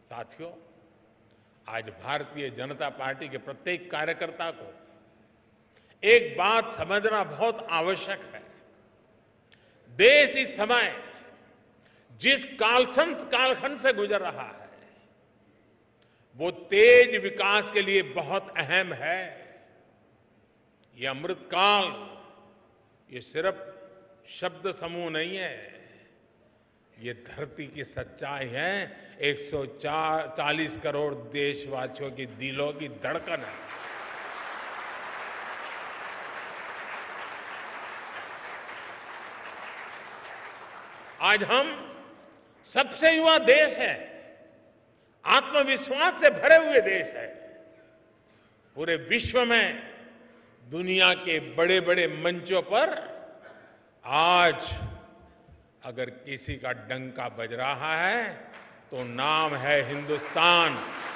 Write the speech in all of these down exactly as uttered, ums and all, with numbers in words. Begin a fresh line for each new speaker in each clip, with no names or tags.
साथियों, आज भारतीय जनता पार्टी के प्रत्येक कार्यकर्ता को एक बात समझना बहुत आवश्यक है। देश इस समय जिस कालखंड कालखंड से गुजर रहा है, वो तेज विकास के लिए बहुत अहम है। ये अमृतकाल ये सिर्फ शब्द समूह नहीं है, ये धरती की सच्चाई है। एक सौ चालीस करोड़ देशवासियों की दिलों की धड़कन है। आज हम सबसे युवा देश है, आत्मविश्वास से भरे हुए देश है। पूरे विश्व में दुनिया के बड़े बड़े मंचों पर आज अगर किसी का डंका बज रहा है तो नाम है हिंदुस्तान,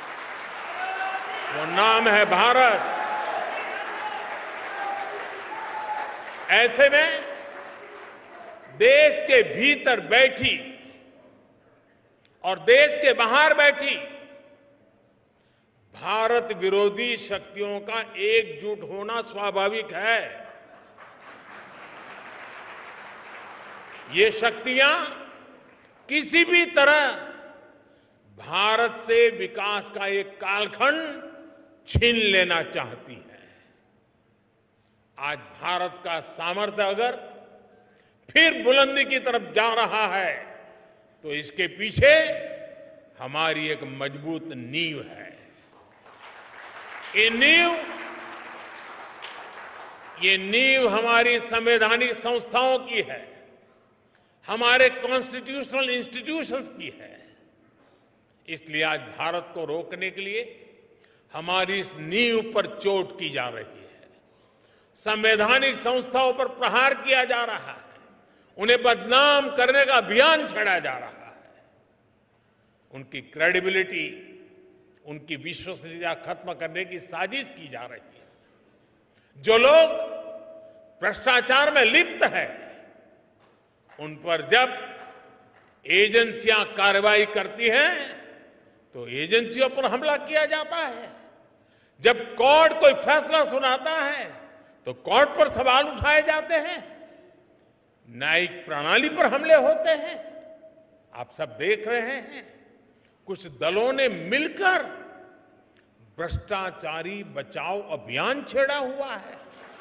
वो नाम है भारत। ऐसे में देश के भीतर बैठी और देश के बाहर बैठी भारत विरोधी शक्तियों का एकजुट होना स्वाभाविक है। ये शक्तियां किसी भी तरह भारत से विकास का एक कालखंड छीन लेना चाहती है। आज भारत का सामर्थ्य अगर फिर बुलंदी की तरफ जा रहा है तो इसके पीछे हमारी एक मजबूत नींव है। ये नींव ये नींव हमारी संवैधानिक संस्थाओं की है, हमारे कॉन्स्टिट्यूशनल इंस्टीट्यूशंस की है। इसलिए आज भारत को रोकने के लिए हमारी इस नींव पर चोट की जा रही है, संवैधानिक संस्थाओं पर प्रहार किया जा रहा है, उन्हें बदनाम करने का अभियान छेड़ा जा रहा है, उनकी क्रेडिबिलिटी, उनकी विश्वसनीयता खत्म करने की साजिश की जा रही है। जो लोग भ्रष्टाचार में लिप्त हैं, उन पर जब एजेंसियां कार्रवाई करती हैं तो एजेंसियों पर हमला किया जाता है। जब कोर्ट कोई फैसला सुनाता है तो कोर्ट पर सवाल उठाए जाते हैं, न्यायिक प्रणाली पर हमले होते हैं। आप सब देख रहे हैं, कुछ दलों ने मिलकर भ्रष्टाचारी बचाओ अभियान छेड़ा हुआ है।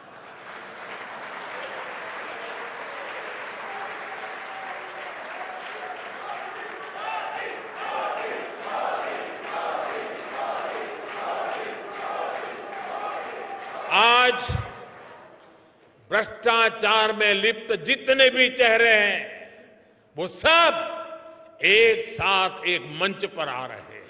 आज भ्रष्टाचार में लिप्त जितने भी चेहरे हैं, वो सब एक साथ एक मंच पर आ रहे हैं।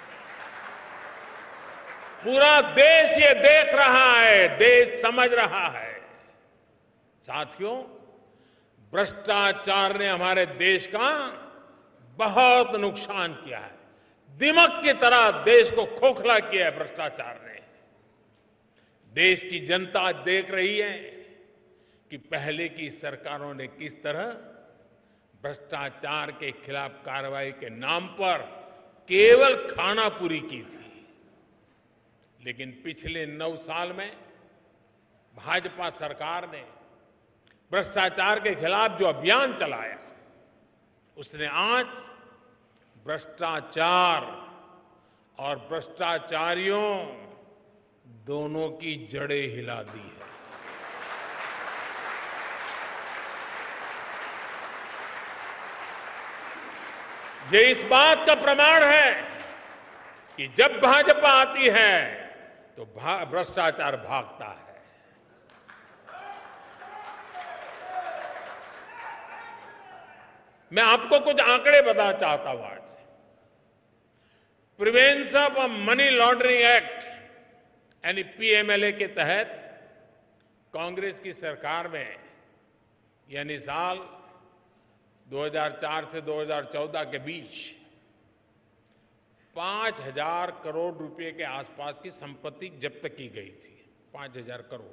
पूरा देश ये देख रहा है, देश समझ रहा है। साथियों, भ्रष्टाचार ने हमारे देश का बहुत नुकसान किया है। दिमक की तरह देश को खोखला किया है भ्रष्टाचार ने। देश की जनता देख रही है कि पहले की सरकारों ने किस तरह भ्रष्टाचार के खिलाफ कार्रवाई के नाम पर केवल खानापुरी की थी। लेकिन पिछले नौ साल में भाजपा सरकार ने भ्रष्टाचार के खिलाफ जो अभियान चलाया, उसने आज भ्रष्टाचार और भ्रष्टाचारियों दोनों की जड़ें हिला दी है। ये इस बात का प्रमाण है कि जब भाजपा आती है तो भ्रष्टाचार भागता है। मैं आपको कुछ आंकड़े बताना चाहता हूं। आज prevention of money laundering act यानी पीएमएलए के तहत कांग्रेस की सरकार में, यानी साल दो हज़ार चार से दो हज़ार चौदह के बीच पांच हजार करोड़ रुपए के आसपास की संपत्ति जब्त की गई थी। पांच हजार करोड़।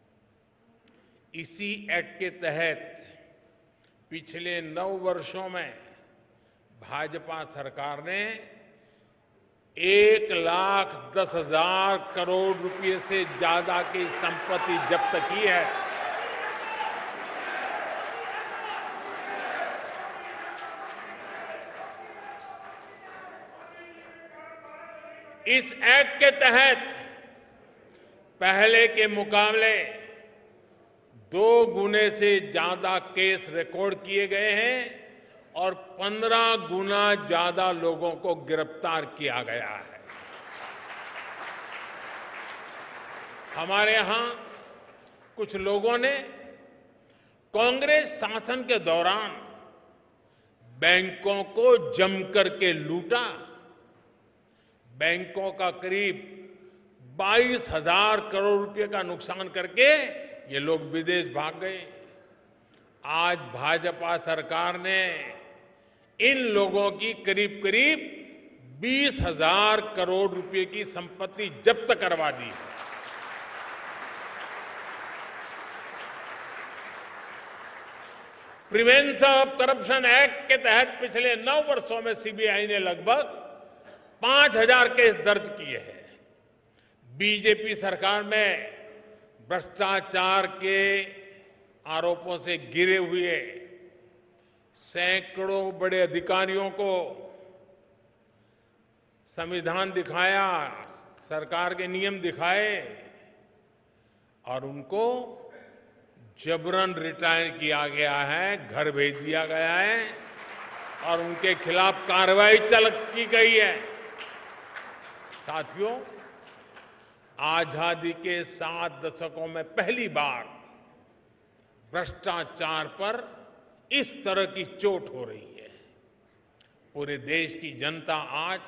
इसी एक्ट के तहत पिछले नौ वर्षों में भाजपा सरकार ने एक लाख दस हजार करोड़ रुपए से ज्यादा की संपत्ति जब्त की है। इस एक्ट के तहत पहले के मुकाबले दो गुने से ज्यादा केस रिकॉर्ड किए गए हैं और पंद्रह गुना ज्यादा लोगों को गिरफ्तार किया गया है। हमारे यहां कुछ लोगों ने कांग्रेस शासन के दौरान बैंकों को जमकर के लूटा। बैंकों का करीब बाईस हजार करोड़ रुपए का नुकसान करके ये लोग विदेश भाग गए। आज भाजपा सरकार ने इन लोगों की करीब करीब बीस हजार करोड़ रुपए की संपत्ति जब्त करवा दी है। प्रिवेंशन ऑफ करप्शन एक्ट के तहत पिछले नौ वर्षों में सीबीआई ने लगभग पांच हजार केस दर्ज किए हैं। बीजेपी सरकार में भ्रष्टाचार के आरोपों से घिरे हुए सैकड़ों बड़े अधिकारियों को संविधान दिखाया, सरकार के नियम दिखाए और उनको जबरन रिटायर किया गया है, घर भेज दिया गया है और उनके खिलाफ कार्रवाई चल की गई है। साथियों, आजादी के सात दशकों में पहली बार भ्रष्टाचार पर इस तरह की चोट हो रही है। पूरे देश की जनता आज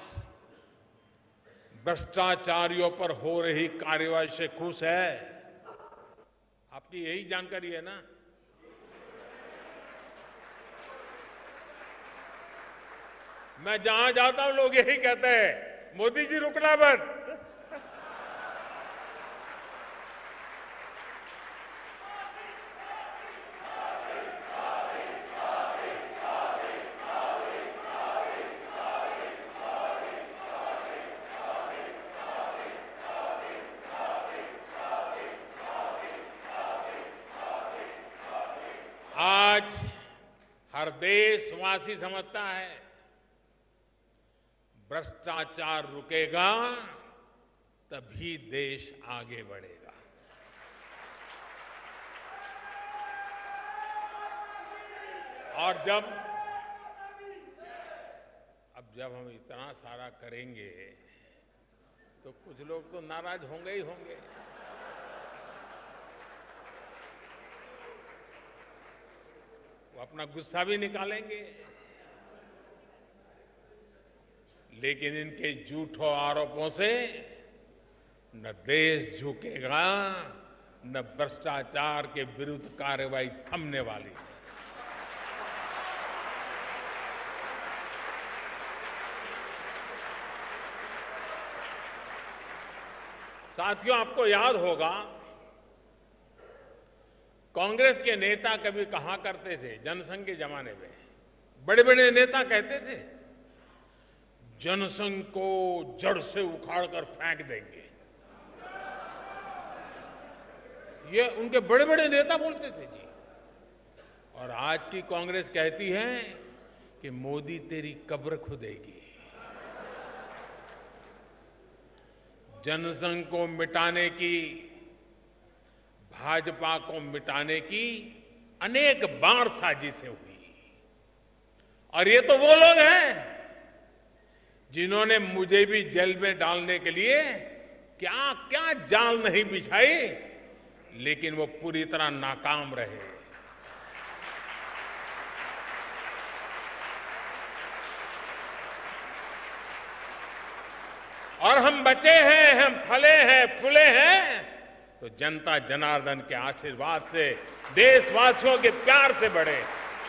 भ्रष्टाचारियों पर हो रही कार्रवाई से खुश है। आपकी यही जानकारी है ना? मैं जहां जाता हूं लोग यही कहते हैं, मोदी जी रुकना मत। आज हर देशवासी समझता है भ्रष्टाचार रुकेगा तभी देश आगे बढ़ेगा। और जब अब जब हम इतना सारा करेंगे तो कुछ लोग तो नाराज होंगे ही होंगे। वो अपना गुस्सा भी निकालेंगे, लेकिन इनके झूठों आरोपों से न देश झुकेगा न भ्रष्टाचार के विरुद्ध कार्रवाई थमने वाली है। साथियों, आपको याद होगा कांग्रेस के नेता कभी कहा करते थे, जनसंघ के जमाने में बड़े बड़े नेता कहते थे जनसंघ को जड़ से उखाड़कर फेंक देंगे। ये उनके बड़े बड़े नेता बोलते थे जी। और आज की कांग्रेस कहती है कि मोदी तेरी कब्र खुदेगी। जनसंघ को मिटाने की, भाजपा को मिटाने की अनेक बार साजिशें हुई और ये तो वो लोग हैं जिन्होंने मुझे भी जेल में डालने के लिए क्या क्या जाल नहीं बिछाई, लेकिन वो पूरी तरह नाकाम रहे। और हम बचे हैं, हम फले हैं, फूले हैं तो जनता जनार्दन के आशीर्वाद से, देशवासियों के प्यार से बढ़े।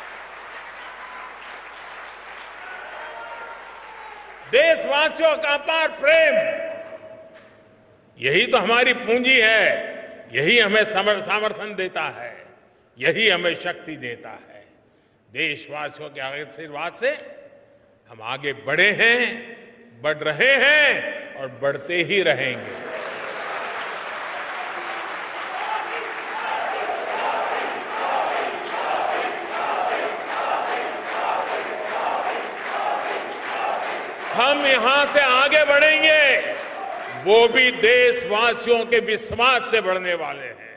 देशवासियों का अपार प्रेम, यही तो हमारी पूंजी है, यही हमें समर्थन देता है, यही हमें शक्ति देता है। देशवासियों के आशीर्वाद से हम आगे बढ़े हैं, बढ़ रहे हैं और बढ़ते ही रहेंगे। हम यहां से आगे बढ़ेंगे, वो भी देशवासियों के विश्वास से बढ़ने वाले हैं।